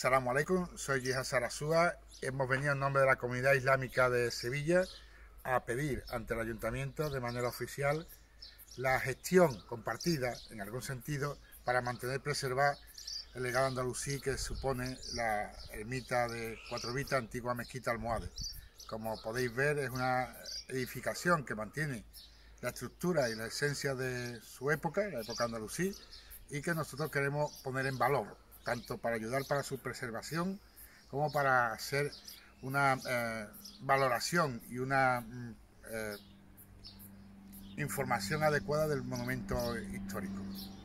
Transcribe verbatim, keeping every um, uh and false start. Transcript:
Salamu alaikum, soy Yihad Sarasúa. Hemos venido en nombre de la Comunidad Islámica de Sevilla a pedir ante el Ayuntamiento de manera oficial la gestión compartida, en algún sentido, para mantener preservar el legado andalusí que supone la ermita de Cuatro Vistas, antigua mezquita almohade. Como podéis ver, es una edificación que mantiene la estructura y la esencia de su época, la época andalusí, y que nosotros queremos poner en valor, tanto para ayudar para su preservación como para hacer una eh, valoración y una eh, información adecuada del monumento histórico.